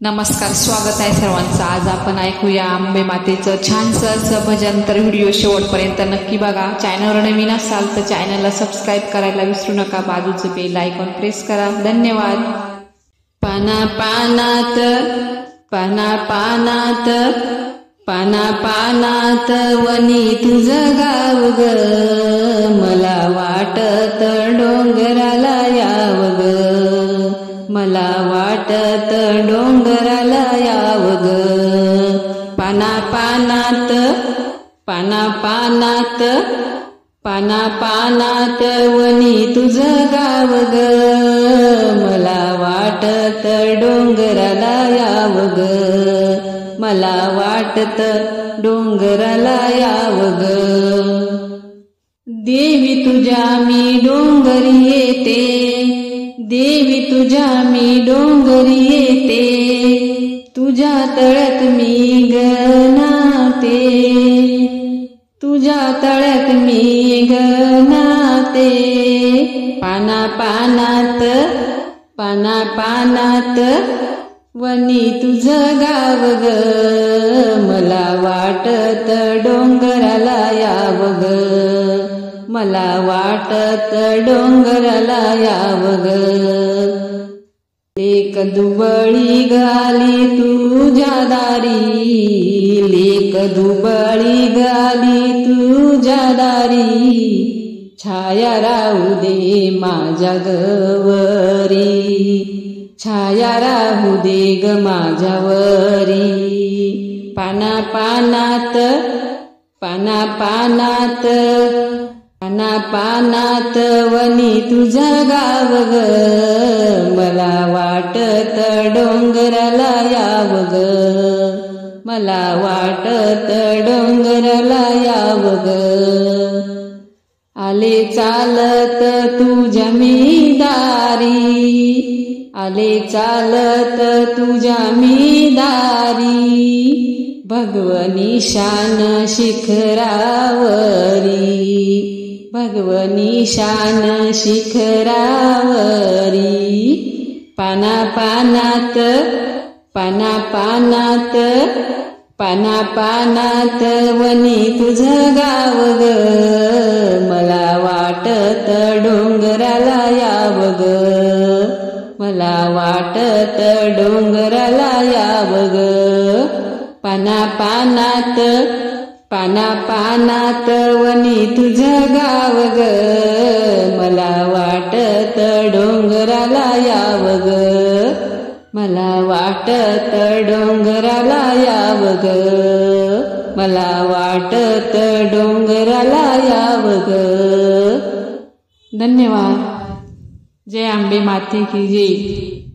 नमस्कार, स्वागत आहे सर्वांचं। आज आपण ऐकूया अंबे मातेचं छानसं असं भजन। तर व्हिडिओ शेवटपर्यंत नक्की बघा। चॅनलवर नवीन असाल तर चॅनलला सबस्क्राईब करायला विसरू नका। बाजूचं बेल आयकॉन प्रेस करा। धन्यवाद। पाना पानात पाना पानात पाना पानात वनी तुझं गाव ग, मला वाटत डोंगराला याव ग, मला वाटत डोंगराला याव ग। पाना पानात पाना पानात पाना पानात वनी तुझं गाव ग, मला वाटत डोंगराला याव ग, मला वाटत डोंगराला याव ग। देवी तुझ्या मी डोंगरी येते, देवी तुझ्या मी डोंगरी येते, तुझ्या तळ्यात मी गनाते, तुझ्या तळ्यात मी गनाते। पाना पानात पाना पानात वनी तुझं गाव ग, मला वाटत डोंगराला याव ग, मला वाटत डोंगराला याव ग। लेक दुबळी गाली तुझ्या दारी, लेक दुबळी गाली तुझ्या दारी, छाया राहू दे माझ्या गवरी, छाया राहू दे ग माझ्यावरी। पाना पानात पाना पानात पाना पानात वनी तुझं गाव ग, मला वाटत डोंगराला याव ग, मला वाटत डोंगराला याव ग। आले चालत तुझ्या मी दारी, आले चालत तुझ्या मी दारी, भगवनी शान शिखरावरी, भगवनी शान शिखरावरी। पाना पानात पाना पानात पाना पानात वनी तुझं गाव ग, मला वाटत डोंगराला याव ग, मला वाटत डोंगराला याव ग। पाना पानात पाना पानात वनी तुझं गाव ग, मला वाटत डोंगराला याव ग, मला वाटत डोंगराला याव ग, मला वाटत डोंगराला याव ग। धन्यवाद। जय अंबे माते की जय।